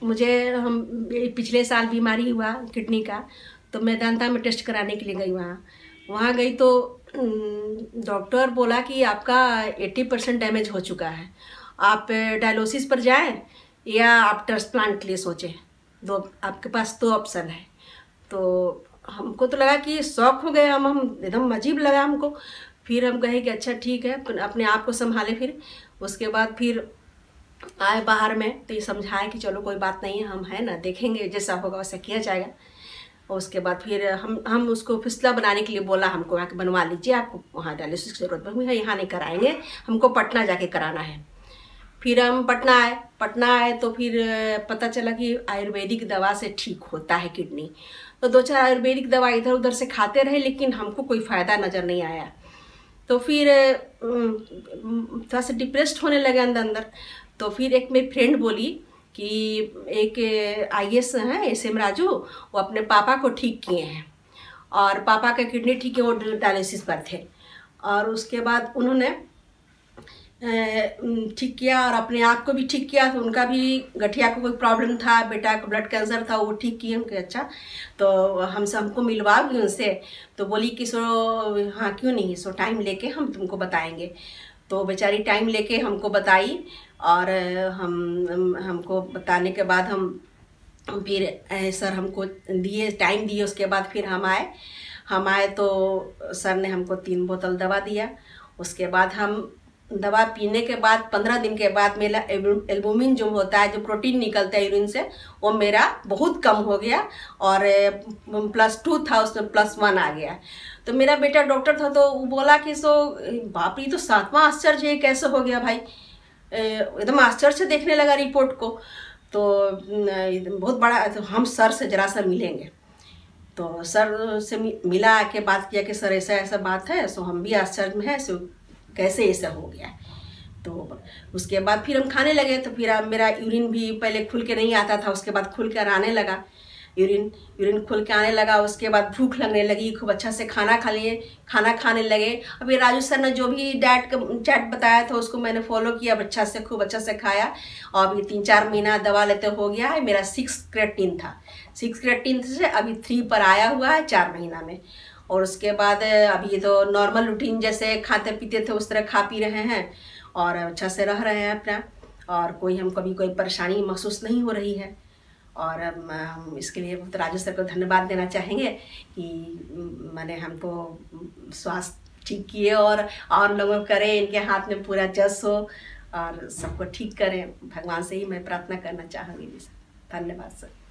मुझे हम पिछले साल बीमारी हुआ किडनी का, तो मेदांता में टेस्ट कराने के लिए गई। वहाँ गई तो डॉक्टर बोला कि आपका 80% डैमेज हो चुका है, आप डायलिसिस पर जाएं या आप ट्रांसप्लांट के लिए सोचें। आपके पास 2 ऑप्शन है। तो हमको तो लगा कि शौक हो गए, हम एकदम अजीब लगा हमको। फिर हम कहे कि अच्छा ठीक है, अपने आप को संभाले। फिर उसके बाद फिर आए बाहर में, तो ये समझाए कि चलो कोई बात नहीं है, हम है ना, देखेंगे जैसा होगा वैसा किया जाएगा। और उसके बाद फिर हम उसको फिसला बनाने के लिए बोला, हमको वहाँ के बनवा लीजिए, आपको वहाँ डायलिसिस की जरूरत है, यहाँ नहीं कराएंगे, हमको पटना जाके कराना है। फिर हम पटना आए तो फिर पता चला कि आयुर्वेदिक दवा से ठीक होता है किडनी। तो 2-4 आयुर्वेदिक दवा इधर उधर से खाते रहे, लेकिन हमको कोई फ़ायदा नज़र नहीं आया। तो फिर थोड़ा सा डिप्रेस्ड होने लगे अंदर। तो फिर एक मेरी फ्रेंड बोली कि एक IAS हैं SM राजू, वो अपने पापा को ठीक किए हैं और पापा का किडनी ठीक है, वो डायलिसिस पर थे। और उसके बाद उन्होंने ठीक किया और अपने आप को भी ठीक किया। तो उनका भी गठिया को कोई प्रॉब्लम था, बेटा को ब्लड कैंसर था, वो ठीक किए उनके। अच्छा, तो हमको मिलवाओगी उनसे? तो बोली कि सो हाँ क्यों नहीं, सो टाइम लेके हम तुमको बताएंगे। तो बेचारी टाइम लेके हमको बताई और हमको बताने के बाद हम फिर सर हमको दिए, टाइम दिए। उसके बाद फिर हम आए तो सर ने हमको 3 बोतल दवा दिया। उसके बाद हम दवा पीने के बाद 15 दिन के बाद मेरा एल्बुमिन जो होता है, जो प्रोटीन निकलता है यूरिन से, वो मेरा बहुत कम हो गया और +2 था, उसमें +1 आ गया। तो मेरा बेटा डॉक्टर था, तो वो बोला कि सो बाप रे, तो 7वां आश्चर्य है, कैसे हो गया भाई। एकदम आश्चर्य से देखने लगा रिपोर्ट को। तो बहुत बड़ा, तो हम सर से जरा सा मिलेंगे। तो सर से मिला के बात किया कि सर ऐसा ऐसा बात है, सो हम भी आश्चर्य में है, सो कैसे ऐसा हो गया। तो उसके बाद फिर हम खाने लगे। तो फिर मेरा यूरिन भी पहले खुल के नहीं आता था, उसके बाद खुल कर आने लगा। यूरिन खुल के आने लगा। उसके बाद भूख लगने लगी, खूब अच्छा से खाना खाने लगे। अभी राजू सर ने जो भी डाइट बताया था उसको मैंने फॉलो किया, अच्छा से खूब अच्छा से खाया। और अभी 3-4 महीना दवा लेते हो गया है। मेरा 6 क्रिएटिनिन था, 6 क्रिएटिनिन से अभी 3 पर आया हुआ है 4 महीना में। और उसके बाद अभी तो नॉर्मल रूटीन जैसे खाते पीते थे उस तरह खा पी रहे हैं और अच्छा से रह रहे हैं अपना, और हम कभी कोई परेशानी महसूस नहीं हो रही है। और हम इसके लिए बहुत राजू सर को धन्यवाद देना चाहेंगे कि मैंने हमको स्वास्थ्य ठीक किए और लोगों करें, इनके हाथ में पूरा जस हो और सबको ठीक करें। भगवान से ही मैं प्रार्थना करना चाहूँगी। धन्यवाद सर।